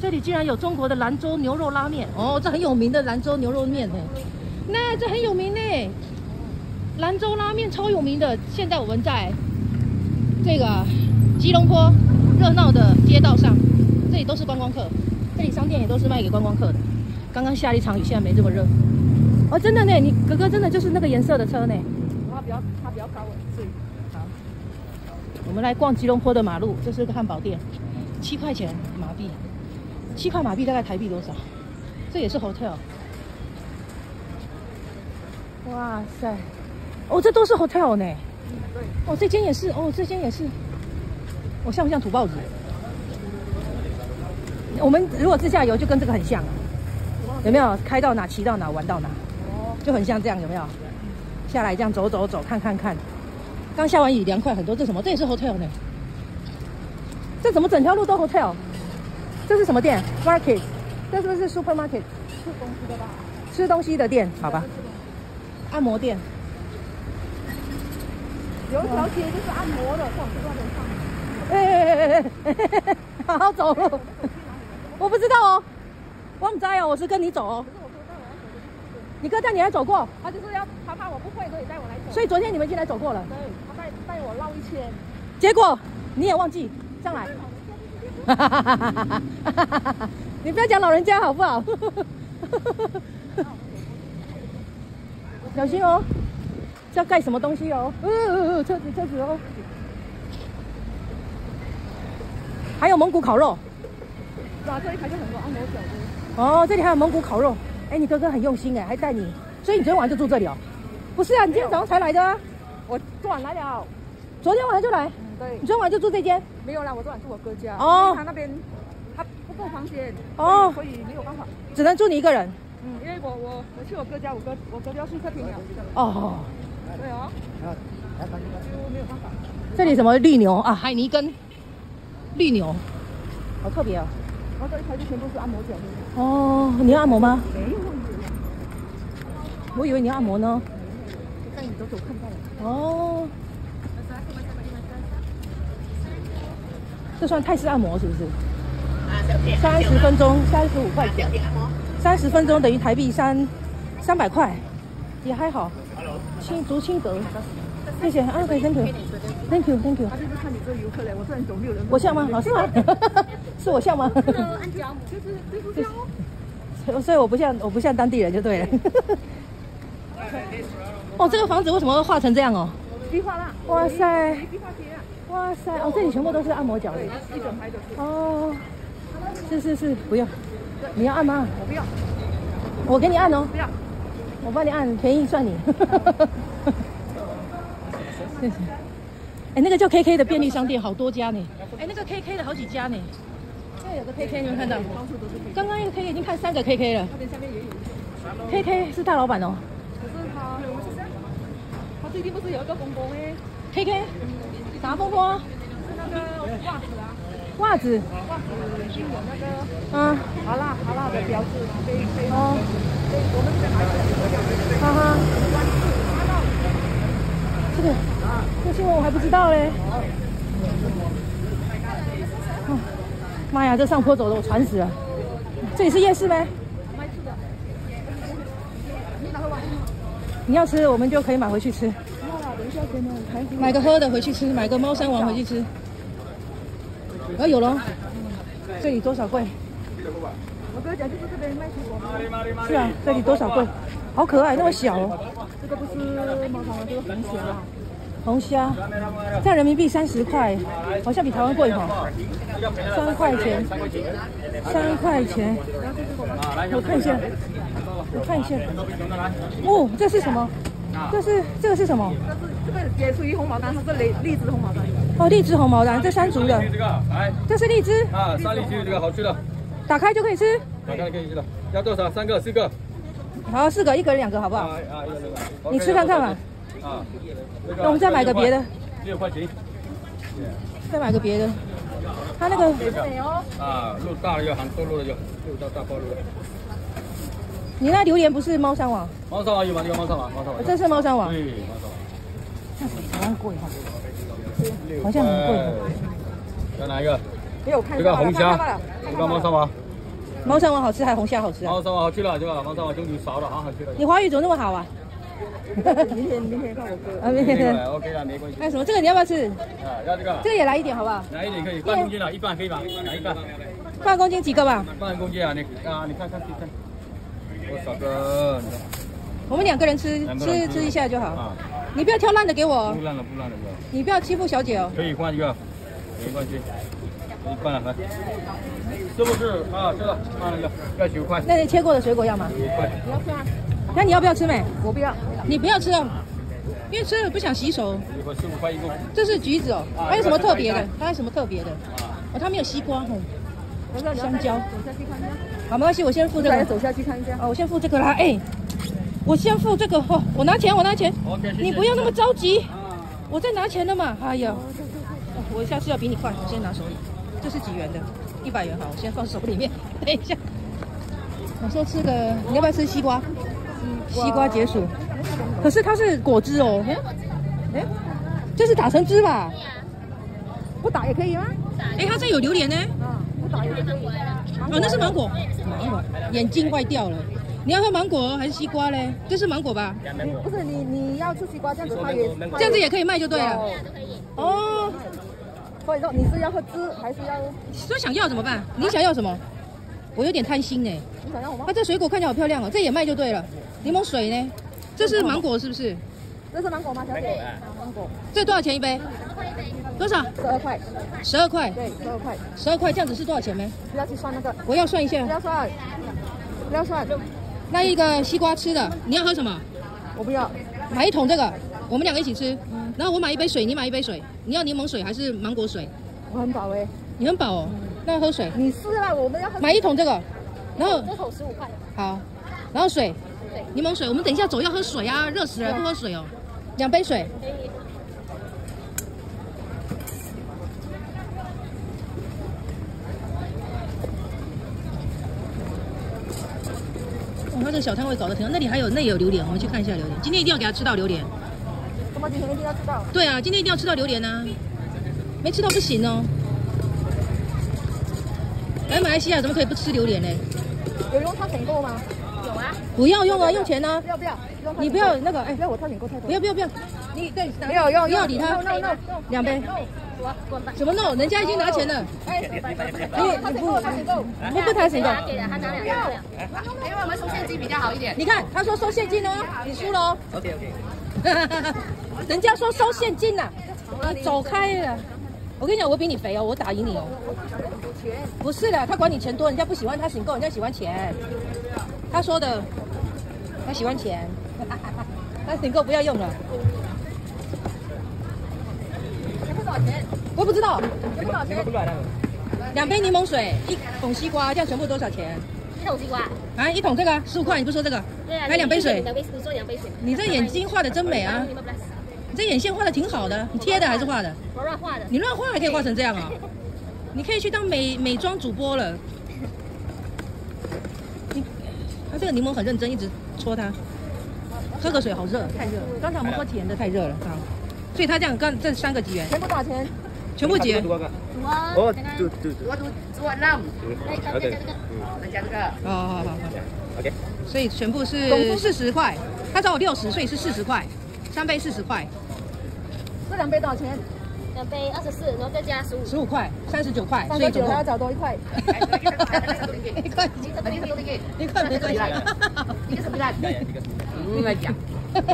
这里竟然有中国的兰州牛肉拉面哦，这很有名的兰州牛肉面呢。那这很有名呢，兰州拉面超有名的。现在我们在这个吉隆坡热闹的街道上，这里都是观光客，这里商店也都是卖给观光客的。刚刚下了一场雨，现在没这么热。哦，真的呢，你哥哥真的就是那个颜色的车呢。它比较高，所以好。我们来逛吉隆坡的马路，这是个汉堡店，7块钱马币，7块马币大概台币多少？这也是 hotel。哇塞，哦，这都是 hotel 呢。对。哦，这间也是，哦，这间也是。我像不像土包子？我们如果自驾游就跟这个很像，有没有？开到哪骑到哪玩到哪，就很像这样，有没有？下来这样走走走，看看看。刚下完雨，凉快很多。这什么？这也是 hotel 呢。这怎么整条路都 hotel？ 这是什么店 ？Market？ 这是不是 supermarket？ 吃东西的吧？ 吃东西的店，好吧。按摩店。 有一条街就是按摩的，上去那边上。 好好走路。我不知道哦，我不知道哦，我是跟你走哦。你哥带你来走过？ 他就是要他怕我不会，所以带我来走。 所以昨天你们已经来走过了。 对，他带我绕一圈。 结果你也忘记上来。你不要讲老人家好不好？小心哦，是要盖什么东西哦？车子哦。还有蒙古烤肉。 哇，这里还有很多按摩脚的。 哦，这里还有蒙古烤肉。哎，你哥哥很用心哎，还带你，所以你昨天晚上就住这里哦？不是啊，你今天早上才来的啊。 我昨晚来了。 昨天晚上就来。 对。 你昨天晚上就住这间？ 没有啦，我昨晚住我哥家。 哦。 他那边他不够房间。 哦。 所以没有办法。 只能住你一个人。 因为我去我哥家，我哥就要睡客厅了。 哦。 对哦。就没有办法。 这里什么绿牛啊？海尼根绿牛，好特别哦。 然后这一排就全部是按摩脚的。 哦，你要按摩吗？ 没有。 我以为你要按摩呢。 带你走走看到了。 哦。这算泰式按摩是不是？30分钟35块钱，30分钟等于台币300块，也还好。轻德，谢谢啊，可以 ，thank you。 他就是看你这游客嘞，我这人走没有人。 我像吗？老师吗？是我像吗？ 按脚就是这样哦。 所以我不像当地人就对了。哦，这个房子为什么会画成这样哦？ 绿化啦。 哇塞！ 绿化街啊。 哇塞！哦，这里全部都是按摩脚的。 一整排的。 哦。是，不要。你要按吗？ 我不要。 我给你按哦。 不要。 我帮你按，便宜算你。谢谢。哎，那个叫 KK 的便利商店好多家呢。哎，那个 KK 的好几家呢。这有个 KK， 你们看到？刚刚一个 KK 已经看3个 KK 了。 那边下面也有。 KK 是大老板哦。 可是他最近不是有一个公公哎 ？KK 啥风波？ 是那个袜子啊。 袜子就有那个好辣的标志，哦，我们这边还有哈哈，这新闻我还不知道嘞。哦，妈呀，这上坡走的我喘死了。这里是夜市呗？ 卖吃的。 你要吃，我们就可以买回去吃。 等一下给你买个喝的回去吃，买个猫山王回去吃。有了，这里多少贵？ 我哥讲就是这边卖水果。 是啊，这里多少贵？好可爱，那么小哦。 这个不是猫山王，这个红虾。 红虾，这样人民币30块，好像比台湾贵哈。3块钱，3块钱。我看一下。哦，这是什么？这个是什么？ 这个也属于红毛丹，它是荔枝红毛丹。 哦，荔枝红毛丹，这山竹的。这是荔枝啊，山荔枝这个好吃的。 打开就可以吃。 打开可以吃的。要多少？3个、4个。 好，4个，1个人2个，好不好？你吃看看嘛。 啊。 那我们再买个别的。 6块钱。 再买个别的。它那个。 啊，肉大的要含瘦肉的要，肉大包肉的。 你那榴莲不是猫山王？ 猫山王有吗？有猫山王， 这是猫山王。 对，猫山王。 那比台湾贵哈。好像很贵。 要哪一个？ 没有看。 这个红虾，这个猫山王。 毛山王好吃还是红虾好吃啊？ 毛山王好吃了，对吧？毛山王就少了，好吃了。 你华语怎么那么好啊？ 明天看我哥。 啊，明天。 OK 了，没关系。 还有什么？这个你要不要吃？ 啊，要这个。 这个也来一点好不好？ 来一点可以，半公斤了，一半可以吗？来一半。 半公斤几个吧？ 半公斤啊，你看看多少个？ 我们2个人吃一下就好。啊，你不要挑烂的给我。 不烂了。 你不要欺负小姐哦。 可以换一个，没关系。一半了，来。是不是啊？是的，换一个，要9块。 那你切过的水果要吗 ？9块。 你要吃吗？ 那你要不要吃没？ 我不要。 你不要吃哦，因为吃了不想洗手。 15块一个。 这是橘子哦，还有什么特别的？还有什么特别的？哦，它没有西瓜哦。香蕉。 走下去看一下。 好，没关系，我先付这个。 走下去看一下。 哦，我先付这个啦。哎，我先付这个哦，我拿钱。你不要那么着急，我在拿钱了嘛。哎呀，我下次要比你快，我先拿手里。这是几元的？100元，好，我先放手里面。等一下，我说吃个，你要不要吃西瓜？西瓜解暑，可是它是果汁哦。哎，这是打成汁吧？ 不打也可以吗？ 哎，它这有榴莲呢。 不打也可以。 哦，那是芒果。眼睛坏掉了。你要喝芒果还是西瓜嘞？这是芒果吧？ 不是你要吃西瓜，这样子它也这样子也可以卖就对了。哦。 所以说你是要喝汁还是要？ 说想要怎么办？你想要什么？我有点贪心呢。 你想要什么？ 这水果看起来好漂亮哦，这也卖就对了。柠檬水呢？这是芒果是不是？ 这是芒果吗，小姐？芒果。 这多少钱一杯？多少 ？12块。 12块。 对，12块。 12块，这样子是多少钱呢？ 不要去算那个。 我要算一下。 不要算。 那一个西瓜吃的，你要喝什么？ 我不要。 买一桶这个，我们2个一起吃。然后我买一杯水，你买一杯水。你要柠檬水还是芒果水？ 我很饱哎。 你很饱哦，那喝水。 你是啦，我们要喝。 买一桶这个，然后这桶15块。 好，然后水，柠檬水。我们等一下走要喝水啊，热死了，不喝水哦。2杯水。他这个小摊位搞得挺好，那里也有榴莲，我们去看一下榴莲。今天一定要给他吃到榴莲。 什么？今天一定要吃到？ 对啊，今天一定要吃到榴莲啊，没吃到不行哦。来马来西亚怎么可以不吃榴莲呢？ 有用它选购吗？有啊。 不要用啊，用钱呢。 不要。 你不要那个，哎， 不要我差点够太多。 不要。你对， 没有用， 不要理他。 No。 2杯。什么 no？ 人家已经拿钱了。 哎，你不谈选购。 给了他拿2个。因为我们收现金比较好一点。 你看，他说收现金哦，你输了哦。OK。人家说收现金呐，你走开了。我跟你讲，我比你肥哦，我打赢你哦。不是的，他管你钱多，人家不喜欢他选购，人家喜欢钱。他说的，他喜欢钱。他选购不要用了。 多少钱？ 我不知道。 多少钱 ？2杯柠檬水，1桶西瓜，这样全部多少钱 ？1桶西瓜。 啊，1桶这个15块，你不说这个？ 对啊。 还2杯水。 你说2杯水。 你这眼睛画的真美啊！你这眼线画的挺好的，你贴的还是画的？ 我乱画的。你乱画还可以画成这样啊？你可以去当美妆主播了。他这个柠檬很认真，一直戳它。喝个水，好热，太热了。刚才我们喝甜的太热了啊，所以他这样这3个几元？ 全部多少钱？ 全部几元？ 哦，对。 做6。OK。再加这个。 好。 OK。 所以全部是40块，他找我60，所以是40块，3杯40块。 这2杯多少钱 ？2杯24，然后再加15 块，39块，所以总共还要找多1块。 1块，1块没关系。 一个9。 应该讲。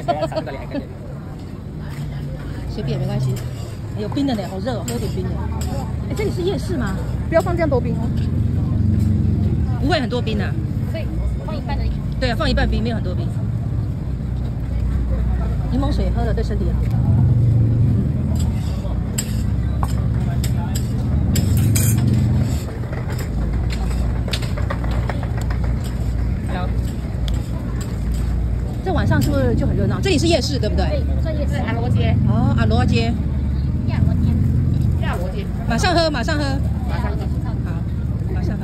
随便没关系，有冰的呢，好热哦，喝点冰的。哎，这里是夜市吗？ 不要放这样多冰哦。 不会很多冰啊。 对，放一半而已。 对啊，放一半冰，没有很多冰。柠檬水喝了对身体好。这晚上是不是就很热闹？这里是夜市，对不对？ 对，算夜市。 阿罗街。 哦，阿罗街。 亚罗街。 马上喝。 马上喝。 好，马上喝。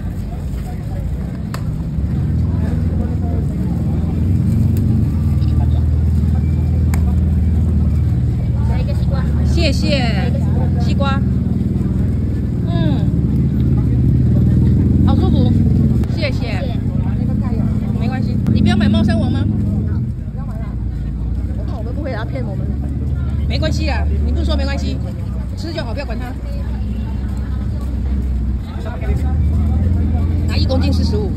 来一个西瓜。 谢谢。西瓜。好舒服。 谢谢。没关系，你不要买猫山王吗？ 不要买了，我看我们不会来骗我们。 没关系啊，你不说没关系，吃就好，不要管它。拿1公斤45，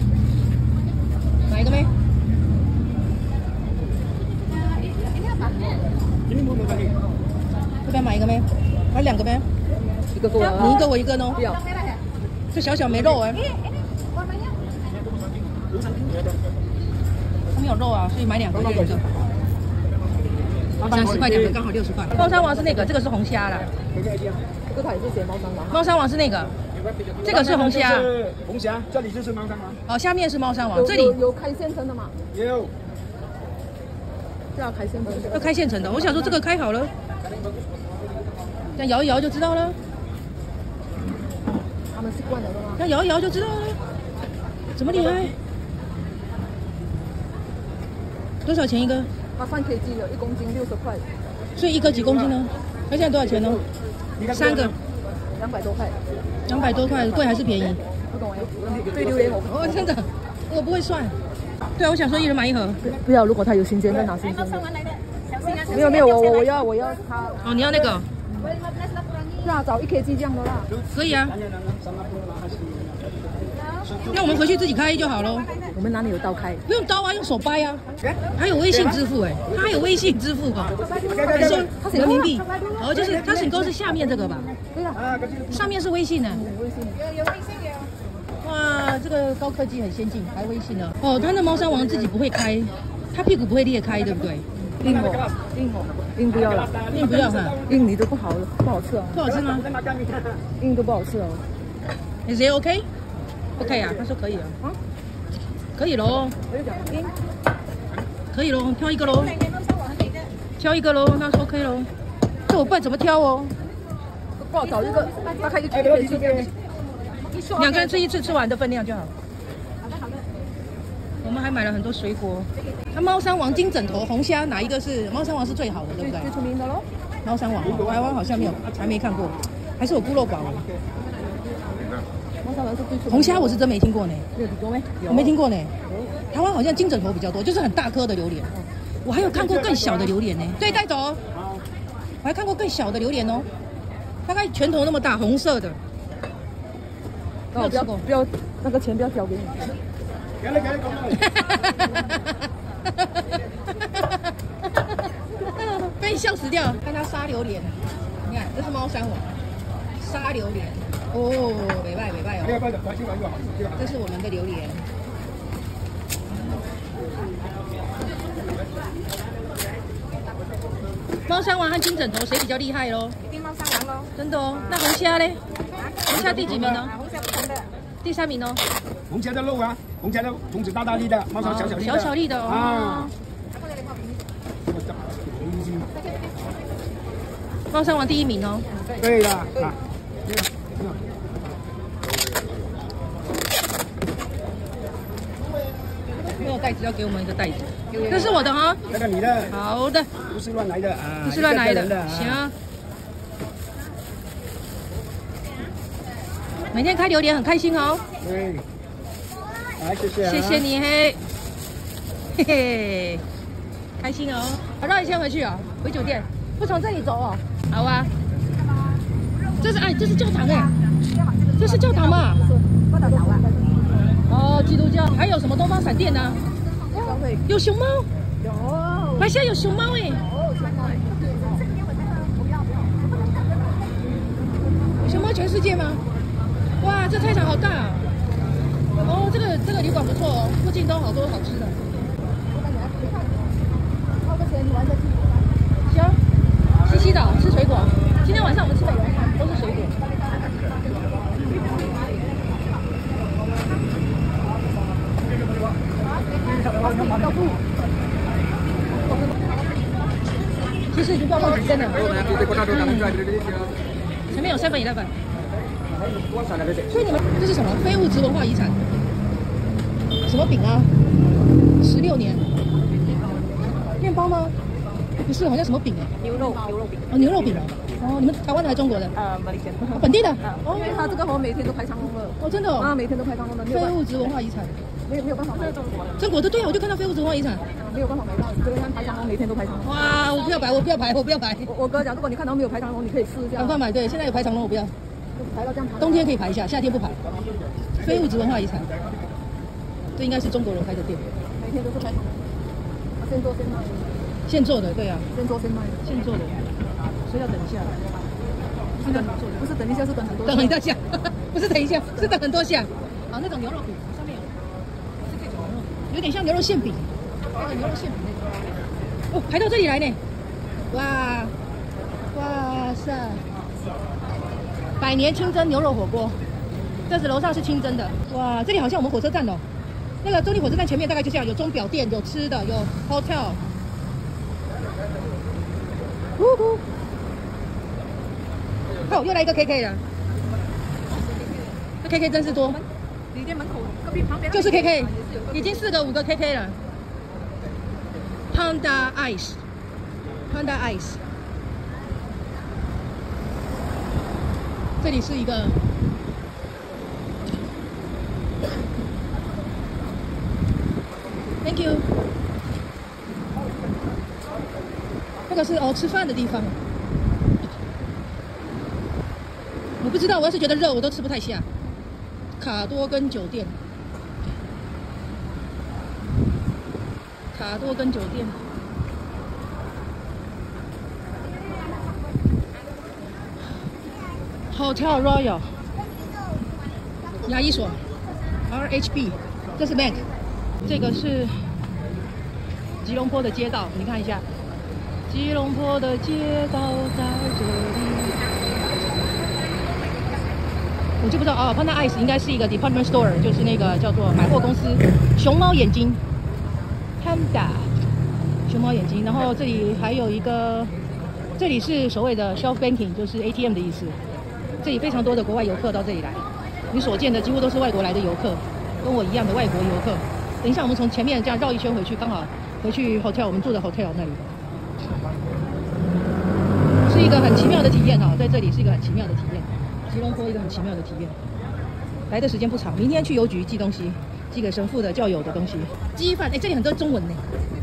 买一个没？这边买一个没？买2个没？ 一个够了。 你一个我一个呢？ 不要。 这小小没肉哎。它没有肉啊，所以买2个1个。30块2个，刚好60块。猫山王是那个，这个是红虾啦。 这个它也是写猫山王。 猫山王是那个，这个是红虾。 红虾，这里就是猫山王。 哦，下面是猫山王，这里有开现成的吗？ 有。 这要开现成的。 要开现成的，我想说这个开好了，这样摇一摇就知道了。 他们习惯了的吗？ 这样摇一摇就知道了，怎么厉害？多少钱一个？ 它3 kg 的，1公斤60块。 所以一个几公斤呢？它现在多少钱呢？3个 200多块。 200多块，贵还是便宜？ 不懂哎，对榴莲我哦，真的，我不会算。对啊，我想说一人买1盒。 不要，如果它有新鲜再拿新鲜的。没有没有，我要它。 哦，你要那个？ 是啊，找1 kg 这样的啦。 可以啊。那我们回去自己开就好咯。 我们哪里有刀开？ 不用刀啊，用手掰啊。还有微信支付哎，它还有微信支付哦。你说人民币？哦，就是它请购是下面这个吧？ 对啊， 上面是微信呢。 微信有微信有。 哇，这个高科技很先进，还微信呢。哦，它那猫山王自己不会开，它屁股不会裂开，对不对？ 硬不要了， 硬不要哈， 硬你都不好吃哦。 不好吃吗？ 硬都不好吃哦。 Is it OK？OK 啊，他说可以啊。啊，可以喽。 我就讲硬。 可以喽，挑一个喽。挑一个喽，那说 OK 喽。这我不知道怎么挑哦。 不好找一个，大概1 kg。 2个人吃1次，吃完的分量就好。我们还买了很多水果。它猫山王金枕头红虾哪一个是猫山王是最好的，对不对？ 最出名的喽。 猫山王，台湾好像没有，还没看过，还是我孤陋寡闻。 猫山王是最出名的。 红虾我是真没听过呢。 有听过没？ 我没听过呢。台湾好像金枕头比较多，就是很大颗的榴莲。我还有看过更小的榴莲呢。对，带走。我还看过更小的榴莲哦，大概拳头那么大，红色的。 不要，那个钱不要交给你。 被笑死掉！看它沙榴莲，你看这是猫山王沙榴莲哦，美拜哦。这是我们的榴莲。猫山王和金枕头谁比较厉害喽？ 一定猫山王喽。 真的哦。那红虾嘞？红虾第几名呢？ 红虾不同的。 第3名哦。 红虾的肉啊，红虾的筒子大大粒的，猫山小粒的。 小小粒的哦。啊。猫山王第1名哦。 对的啊。 没有袋子，要给我们一个袋子。这是我的哈。 这个你的。 好的。 不是乱来的啊。 不是乱来的。行。每天开榴莲很开心哦。 对。来，谢谢。 谢谢你嘿。嘿嘿。开心哦。好，绕一圈回去哦，回酒店。不从这里走哦。好啊。这是教堂哎。这是教堂嘛？哦，基督教。还有什么东方闪电呢？有熊猫。有。马来西亚有熊猫哎。熊猫全世界吗？哇，这菜场好大啊！哦，这个旅馆不错哦，附近都好多好吃的。掏个钱，你玩得去。行，西岛吃水果。今天晚上我们吃美容饭，都是水果。其实已经不知道放几天了。前面有7-11。所以你们这是什么非物质文化遗产？什么饼啊？16年。面包吗？不是，好像什么饼哎？ 牛肉饼。 哦，牛肉饼啊。 哦，你们台湾的还是中国的？ 马来西亚。 本地的。 哦，因为它这个河每天都排长龙的。 哦，真的哦。 啊，每天都排长龙的。 非物质文化遗产。 没有办法买。 中国的对啊，我就看到非物质文化遗产。 没有办法买到，这个看排长龙，每天都排长龙。 哇，我不要排，我不要排，我不要排。 我哥讲，如果你看到没有排长龙，你可以试一下。 赶快买，对，现在有排长龙，我不要。 排到这样排。 冬天可以排一下，夏天不排。非物质文化遗产，这应该是中国人开的店。 每天都是排长龙。现做现卖。 现做的，对啊。 现做现卖。 现做的，所以要等一下。 不是等一下，是等很多。 等很多下，不是等一下，是等很多下。好，那种牛肉饼上面有，是这种牛肉，有点像牛肉馅饼，那个牛肉馅饼那种。哦，排到这里来呢，哇，哇塞，百年清蒸牛肉火锅，这是楼上是清蒸的，哇，这里好像我们火车站哦，那个中立火车站前面大概就这样，有钟表店，有吃的，有 hotel。呼呼。哦，又来一个 KK 了，这 KK 真是多。 旅店门口隔壁旁边就是 KK， 已经4个5个 KK 了。Honda Ice，Honda Ice， 这里是一个。Thank you。那个是吃饭的地方。我不知道，我要是觉得热，我都吃不太下。卡多根酒店，卡多根酒店。Hotel Royal， 牙医所 ，RHB， 这是 Mac， 这个是吉隆坡的街道，你看一下，吉隆坡的街道在这里。我就不知道哦 ，Honda Ice 应该是一个 department store， 就是那个叫做百货公司，熊猫眼睛 ，Honda， 熊猫眼睛。然后这里还有一个，这里是所谓的 shelf banking， 就是 ATM 的意思。这里非常多的国外游客到这里来，你所见的几乎都是外国来的游客，跟我一样的外国游客。等一下我们从前面这样绕一圈回去，刚好回去 hotel 我们住的 hotel 那里，是一个很奇妙的体验哈，在这里是一个很奇妙的体验。吉隆坡一个很奇妙的体验，来的时间不长，明天去邮局寄东西，寄给神父的教友的东西。鸡饭，哎，这里很多中文呢。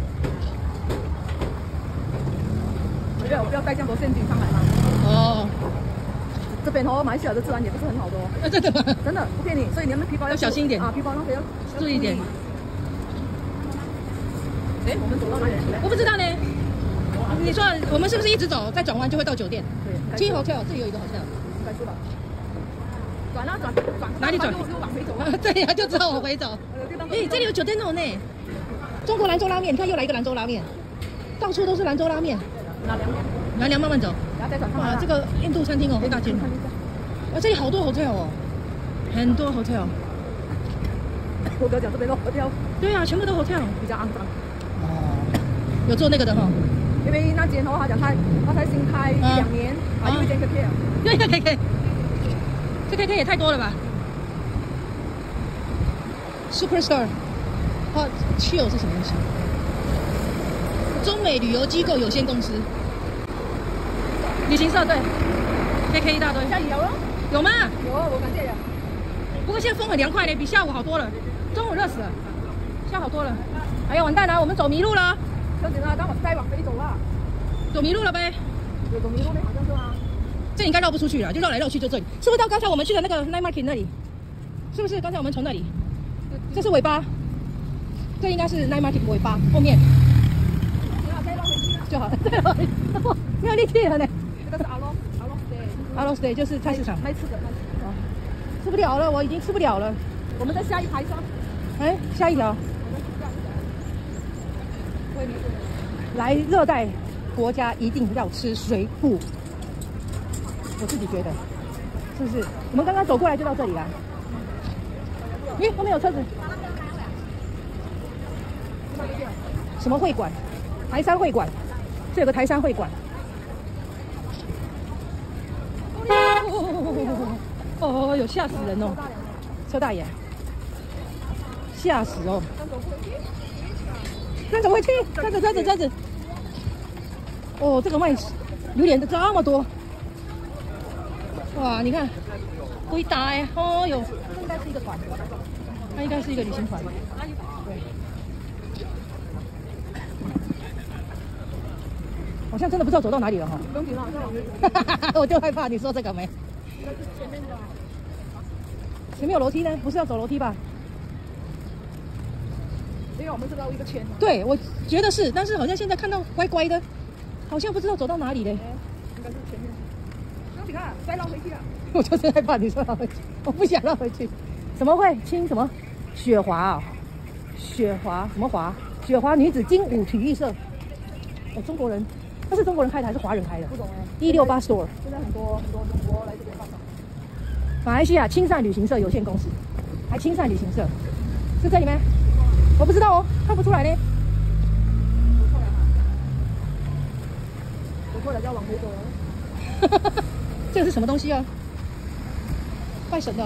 我不要带这样多现金上来嘛。 哦， 这边马来西亚的治安也不是很好的哦。 真的吗？ 真的不骗你，所以你们皮包要小心一点啊，皮包那些要注意一点。 哎，我们走到哪里去了？ 我不知道呢。你说我们是不是一直走，再转弯就会到酒店？ 对 ，T Hotel 这里有一个 hotel。 应该是吧。转啊转， 哪里转？ 就往回走啊。 对呀，就只好往回走。哎，这里有酒店哦呢。中国兰州拉面，你看又来一个兰州拉面，到处都是兰州拉面。 哪两面？ 南梁慢慢走。 然后再转上来。 哇，这个印度餐厅哦，很大间。哇，这里好多 hotel 哦，很多 hotel。 我哥讲这边的 hotel。对啊，全部都 hotel， 比较肮脏。 哦。有做那个的哈。 因为那间他讲他才新开2年，又一间 KK 啊。 对 KK。这 KK 也太多了吧 ？Superstar， Chill 是什么东西？中美旅游机构有限公司，旅行社对 ，KK 一大堆。 下雨了？ 有吗？ 有，我感觉有。 不过现在风很凉快嘞，比下午好多了。中午热死了，下午好多了。哎呀，完蛋了，我们走迷路了。 不行了，再往回走了。 走迷路了呗？ 有走迷路呢，好像是啊。 这应该绕不出去了，就绕来绕去就这里，是不是到刚才我们去的那个 Night Market 那里？是不是刚才我们从那里？这是尾巴，这应该是 Night Market 尾巴后面。就好了，没有力气了呢。 这个是阿罗斯 Day 就是菜市场。 卖吃的， 吃不了了，我已经吃不了了。 我们再下一排说。 哎，下一条。来热带国家一定要吃水果。我自己觉得，是不是？我们刚刚走过来就到这里了。咦，后面有车子。什么会馆？台山会馆，这有个台山会馆。哦，有吓死人哦！车大爷，吓死哦！那怎么回去？车子。哦，这个卖榴莲的这么多。 哇，你看，回答哎，哦哟，这应该是一个团，它应该是一个旅行团，对。好像真的不知道走到哪里了哈。不用停了，我就害怕你说这个没。前面有楼梯呢，不是要走楼梯吧？ 因为我们是绕一个圈。 对，我觉得是，但是好像现在看到乖乖的，好像不知道走到哪里嘞。 应该是前面。不用停了，再绕回去了。 我就是害怕你说绕回去，我不想绕回去。怎么会清什么？雪华啊、哦，雪华什么华？雪华女子精武体育社。哦，中国人。那是中国人开的还是华人开的？ 不懂哎。 168 store。 现在很多中国来这边办的。 马来西亚青善旅行社有限公司，还青善旅行社是这里吗？我不知道哦，看不出来呢。 走错了就要往回走了。 这个是什么东西啊？拜神的。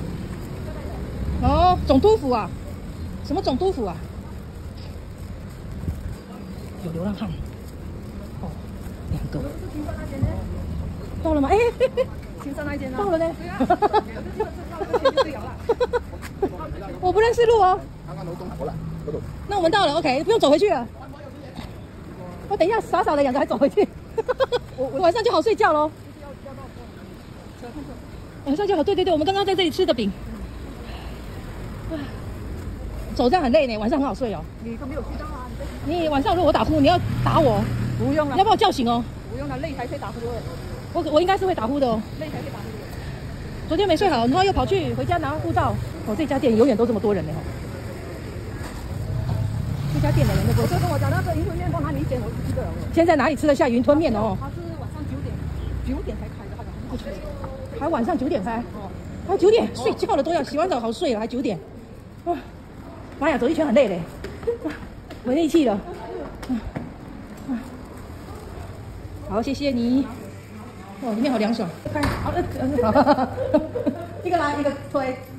哦，总督府啊？什么总督府啊？有流浪汉。哦，2个。到了吗？哎， 青山那间呢？ 到了呢。 对啊，就对了。 我不认识路哦。 刚刚楼中好了，不懂。 那我们到了 ，OK， 不用走回去了。我等一下傻傻的2个还走回去，我晚上就好睡觉喽。晚上就好，对对对，我们刚刚在这里吃的饼。走这样很累呢，晚上很好睡哦。 你都没有知道啊？ 你晚上如果我打呼，你要打我， 不用了， 你要把我叫醒哦。 不用了，累才可以打呼的。 我应该是会打呼的哦。 累才可以打呼的。 昨天没睡好，然后又跑去回家拿护照。哦，这家店永远都这么多人呢。这家店的人都不。 就跟我讲那个云吞面放哪里一间，我不记得了。 现在哪里吃得下云吞面哦？ 它是晚上9点才开的，好像不去。 还晚上9点开？哦，还9点睡觉了都要洗完澡好睡了，还9点。哇，妈呀，走一圈很累嘞，没力气了。好，谢谢你。哦，里面好凉爽。开，好，一个来，一个推。